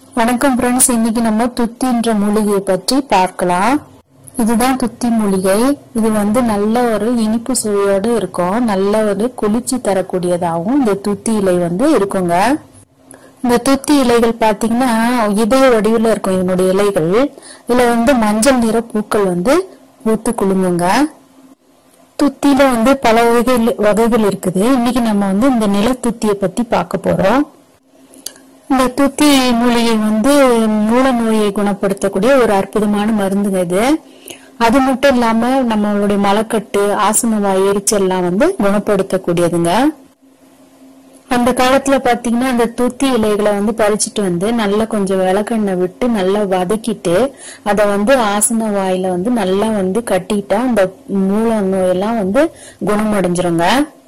வணக்கம் फ्रेंड्स, இன்னைக்கு நம்ம துத்தின்ற மூலிகையை பற்றி பார்க்கலாம். இதுதான் துத்தி மூலிகை. இது நல்ல ஒரு இனிப்பு சுவையோட இருக்கும். நல்ல ஒரு குளிர்ச்சி தரக்கூடியதாகவும் இந்த துத்தி இலை இருக்குங்க. இந்த துத்தி இலைகள் பாத்தீங்கன்னா இதய வடிவில் இருக்கும். இதனுடைய இலைகள் இதுல மஞ்சள் நிற பூக்கள் பூத்து குலுங்குங்க. துத்தியில பல வகைகள் இருக்குது. இன்னைக்கு நம்ம இந்த நிலத்துத்தியை பத்தி பார்க்க போறோம். இந்த துத்தி மூலிகை மூல நோயை குணப்படுத்தக்கூடிய ஒரு அற்புதமான மருந்துங்க இது. அது மட்டும் இல்லாம நம்மளுடைய மலக்கட்டு, ஆசனவாய், எரிச்சல் எல்லாம் குணப்படுத்தக்கூடியதுங்க. அந்த காலத்துல பாத்தீங்கன்னா அந்த துத்தி இலைகளை பறிச்சுட்டு நல்லா கொஞ்சம் விளக்கெண்ணெய் விட்டு நல்லா வதக்கிட்டு அதை ஆசன வாயில நல்லா கட்டிட்டா அந்த மூல நோயெல்லாம் குணமடைஞ்சிருங்க.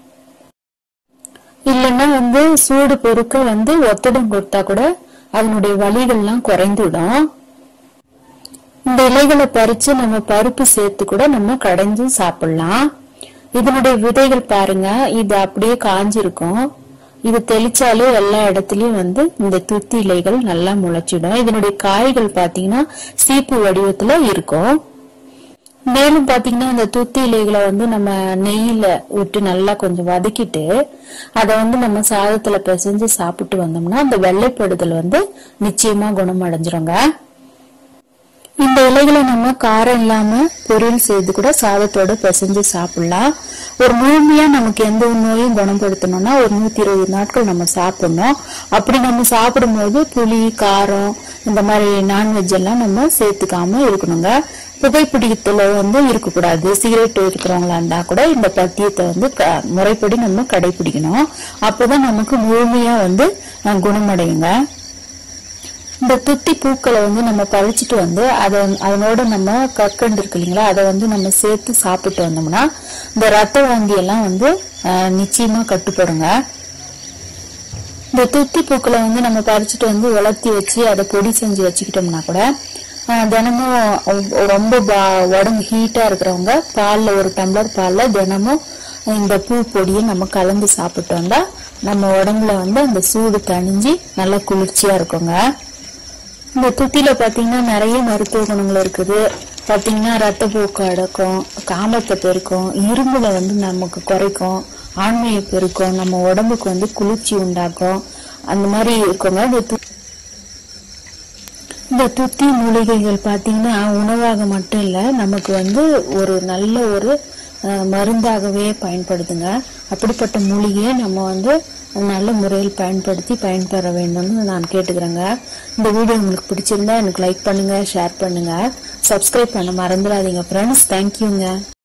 இல்லைன்னா சூடு பொறுக்க ஒத்தடம் கொடுத்தா கூட அதனுடைய வலிகள்லாம் குறைந்துடும். இந்த இலைகளை பறிச்சு நம்ம பருப்பு சேர்த்து கூட நம்ம கடைஞ்சு சாப்பிடலாம். இதனுடைய விதைகள் பாருங்க, இது அப்படியே காஞ்சிருக்கும். இது தெளிச்சாலே எல்லா இடத்துலயும் இந்த துத்தி இலைகள் நல்லா முளைச்சிடும். இதனுடைய காய்கள் பாத்தீங்கன்னா சீப்பு வடிவத்துல இருக்கும். மேலும் பாத்தீங்கன்னா இந்த துத்தி இலைகளை நம்ம நெய்யில விட்டு நல்லா கொஞ்சம் வதக்கிட்டு அதை நம்ம சாதத்துல பிசைஞ்சு சாப்பிட்டு வந்தோம்னா அந்த வெள்ளைப்படுதல் நிச்சயமா குணமடைஞ்சிருங்க. இந்த இலைகளை நம்ம காரம் இல்லாம பொரியல் செய்து கூட சாதத்தோட பிசைஞ்சு சாப்பிடலாம். ஒரு முழுமையா நமக்கு எந்த நோயும் குணப்படுத்தணும்னா ஒரு 120 நாட்கள் நம்ம சாப்பிடணும். அப்படி நம்ம சாப்பிடும் போது புளி, காரம், இந்த மாதிரி நான்வெஜ் எல்லாம் நம்ம சேர்த்துக்காம இருக்கணுங்க. புகைப்பிடித்துல இருக்கக்கூடாது. சிகரெட் இருக்கிறவங்களா இருந்தா கூட இந்த பத்தியத்தை முறைப்படி நம்ம கடைபிடிக்கணும். அப்பதான் நமக்கு முழுமையா குணமடையுங்க. இந்த துத்தி பூக்களை நம்ம பறிச்சுட்டு அதனோட நம்ம கற்கண்டு இருக்கு இல்லைங்களா, அதை நம்ம சேர்த்து சாப்பிட்டு வந்தோம்னா இந்த ரத்த வாந்தி எல்லாம் நிச்சயமா கட்டுப்படுங்க. இந்த துத்தி பூக்களை நம்ம பறிச்சுட்டு வளர்த்தி வச்சு அதை பொடி செஞ்சு வச்சுக்கிட்டோம்னா கூட தினமும் ரொம்ப உடம்பு ஹீட்டா இருக்கிறவங்க பால்ல ஒரு டம்ளர் பால்ல தினமும் இந்த பூ பொடியை நம்ம கலந்து சாப்பிட்டு வந்தா நம்ம உடம்புல அந்த சூடு தணிஞ்சு நல்லா குளிர்ச்சியா இருக்குங்க. இந்த துத்தியில பாத்தீங்கன்னா நிறைய மருத்துவ குணங்கள் இருக்குது. பாத்தீங்கன்னா ரத்தப்போக்கு அடக்கும், காமத்தை பெருக்கும், இரும்புல நமக்கு குறைக்கும், ஆண்மையை பெருக்கும், நம்ம உடம்புக்கு குளிர்ச்சி உண்டாக்கும், அந்த மாதிரி இருக்குங்க. இந்த துத்தி மூலிகைகள் பாத்தீங்கன்னா உணவாக மட்டும் இல்ல, நமக்கு ஒரு நல்ல ஒரு மருந்தாகவே பயன்படுதுங்க. அப்படிப்பட்ட மூலிகையை நம்ம நல்ல முறையில் பயன்படுத்தி பயன்பெற வேண்டும்னு நான் கேட்டுக்கிறேங்க. இந்த வீடியோ உங்களுக்கு பிடிச்சிருந்தா எனக்கு லைக் பண்ணுங்க, ஷேர் பண்ணுங்க, சப்ஸ்கிரைப் பண்ண மறந்துடாதீங்க ஃப்ரெண்ட்ஸ். தேங்க்யூங்க.